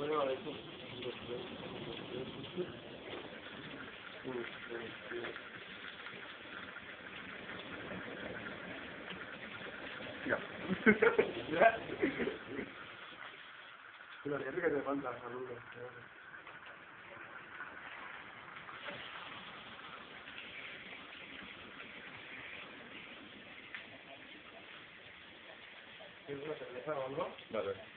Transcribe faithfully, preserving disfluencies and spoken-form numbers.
no, eso. Uy, ya. Ya. Pero fíjate que te falta la salud. ¿Quieres una cerveza o algo? Vale.